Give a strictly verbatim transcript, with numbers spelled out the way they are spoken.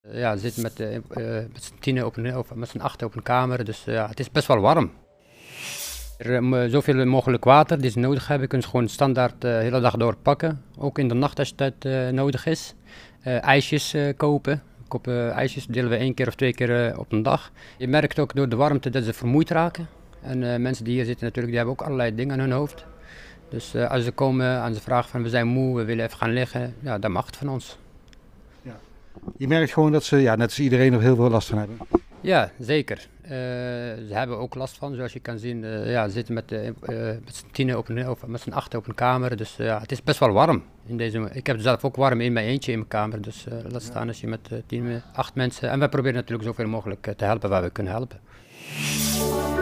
Ja, we zitten met, uh, uh, met z'n tienen op een, of met z'n achten op een kamer, dus uh, ja, het is best wel warm. Er, um, zoveel mogelijk water die ze nodig hebben, kunnen ze gewoon standaard de uh, hele dag door pakken. Ook in de nacht als dat uh, nodig is. Uh, ijsjes uh, kopen. Kopen uh, ijsjes delen we één keer of twee keer uh, op een dag. Je merkt ook door de warmte dat ze vermoeid raken. En uh, mensen die hier zitten natuurlijk, die hebben ook allerlei dingen aan hun hoofd. Dus uh, als ze komen en ze vragen van we zijn moe, we willen even gaan liggen, ja, dat mag het van ons. Ja. Je merkt gewoon dat ze, ja, net als iedereen, nog heel veel last van hebben. Ja, zeker. Uh, ze hebben ook last van, zoals je kan zien. Uh, ja, ze zitten met, uh, uh, met z'n tienen op een, of met z'n achten op een kamer. Dus uh, ja, het is best wel warm. In deze, ik heb het zelf ook warm in mijn eentje in mijn kamer. Dus uh, laat staan als je met uh, tien, acht mensen. En wij proberen natuurlijk zoveel mogelijk uh, te helpen waar we kunnen helpen.